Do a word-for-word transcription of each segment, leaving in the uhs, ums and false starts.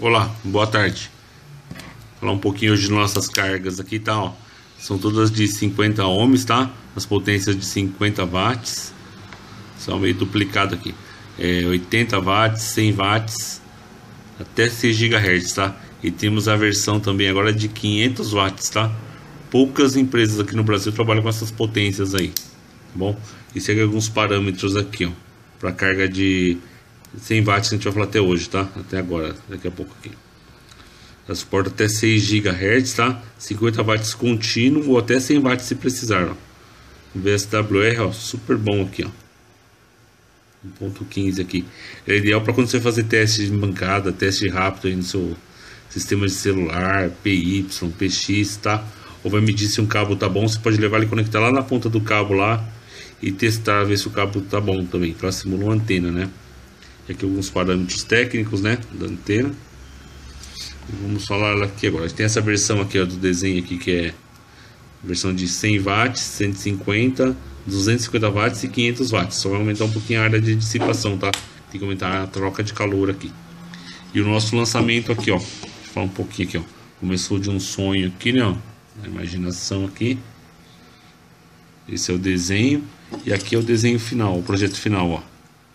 Olá, boa tarde. Vou falar um pouquinho hoje de nossas cargas aqui, tá? Ó. São todas de cinquenta ohms, tá? As potências de cinquenta watts. São meio duplicado aqui. É oitenta watts, cem watts, até seis gigahertz, tá? E temos a versão também agora de quinhentos watts, tá? Poucas empresas aqui no Brasil trabalham com essas potências aí, tá bom? E segue alguns parâmetros aqui, ó, para carga de cem watts que a gente vai falar até hoje, tá? Até agora, daqui a pouco aqui. Ela suporta até seis gigahertz, tá? cinquenta watts contínuo ou até cem watts se precisar, ó. V S W R, ó, super bom aqui, ó. um ponto quinze aqui. É ideal para quando você fazer teste de bancada, teste rápido aí no seu sistema de celular, P Y, P X, tá? Ou vai medir se um cabo tá bom, você pode levar ele e conectar lá na ponta do cabo lá e testar, ver se o cabo tá bom também, para simular uma antena, né? E aqui alguns parâmetros técnicos, né, da antena. E vamos falar aqui agora. Tem essa versão aqui, ó, do desenho aqui, que é versão de cem watts, cento e cinquenta, duzentos e cinquenta watts e quinhentos watts. Só vai aumentar um pouquinho a área de dissipação, tá? Tem que aumentar a troca de calor aqui. E o nosso lançamento aqui, ó, deixa eu falar um pouquinho aqui, ó. Começou de um sonho aqui, né, ó, a imaginação aqui. Esse é o desenho. E aqui é o desenho final, o projeto final, ó.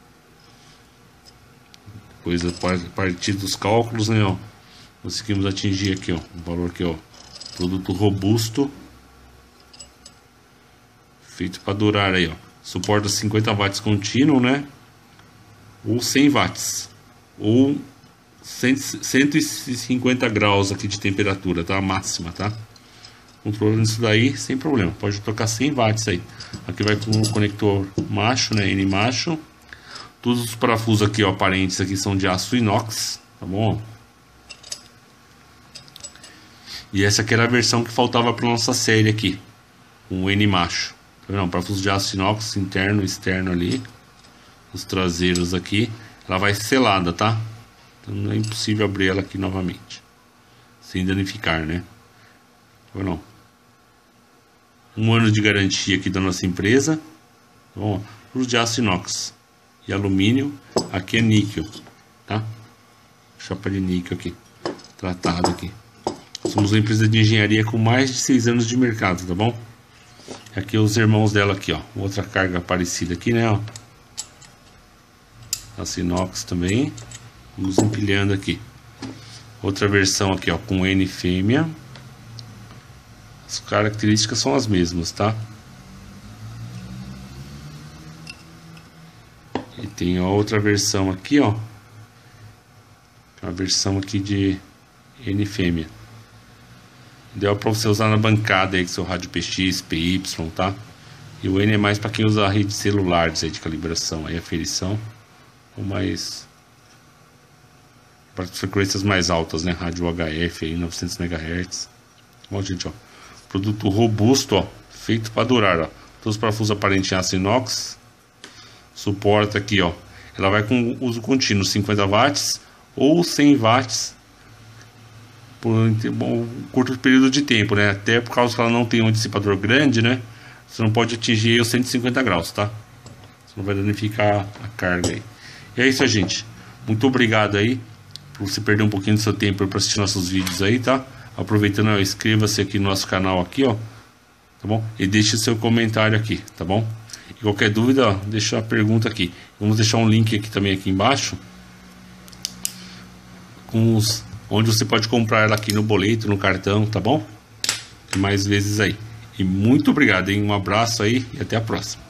Depois, a partir dos cálculos, né, ó, conseguimos atingir aqui, ó, um valor aqui, ó, produto robusto, feito para durar aí, ó. Suporta cinquenta watts contínuo, né, ou cem watts, ou cento e cinquenta graus aqui de temperatura, tá, a máxima, tá. Controlando isso daí sem problema, pode tocar cem watts aí. Aqui vai com o conector macho, né, N macho. Todos os parafusos aqui, ó, aparentes aqui são de aço inox, tá bom? E essa aqui era a versão que faltava para nossa série aqui, com o N macho. Não, parafuso de aço inox interno e externo ali, os traseiros aqui. Ela vai selada, tá? Então não é impossível abrir ela aqui novamente, sem danificar, né? Ou não? Um ano de garantia aqui da nossa empresa, tá bom? Tudo de aço inox e alumínio. Aqui é níquel, tá? Chapa de níquel aqui, tratado aqui. Somos uma empresa de engenharia com mais de seis anos de mercado, tá bom? Aqui os irmãos dela aqui, ó, outra carga parecida aqui, né, ó. Aço inox também. Vamos empilhando aqui. Outra versão aqui, ó, com N fêmea. As características são as mesmas, tá? E tem a outra versão aqui, ó. Uma versão aqui de N fêmea. Ideal para você usar na bancada aí com seu rádio P X, P Y, tá? E o N é mais para quem usa a rede celular aí de calibração, aí aferição, ou mais para frequências mais altas, né? Rádio U H F aí, novecentos megahertz. Bom, gente, ó. Produto robusto, ó, feito para durar, ó. Todos os parafusos aparentes em aço inox. Suporta aqui, ó. Ela vai com uso contínuo, cinquenta watts ou cem watts por um curto período de tempo, né? Até por causa que ela não tem um dissipador grande, né? Você não pode atingir os cento e cinquenta graus, tá? Você não vai danificar a carga aí. E é isso, gente. Muito obrigado aí por você perder um pouquinho do seu tempo para assistir nossos vídeos aí, tá? Aproveitando, ó, inscreva-se aqui no nosso canal aqui, ó, tá bom? E deixe o seu comentário aqui, tá bom? E qualquer dúvida, ó, deixa a pergunta aqui. Vamos deixar um link aqui também aqui embaixo, com os, onde você pode comprar ela aqui no boleto, no cartão, tá bom? E mais vezes aí. E muito obrigado, hein? Um abraço aí e até a próxima.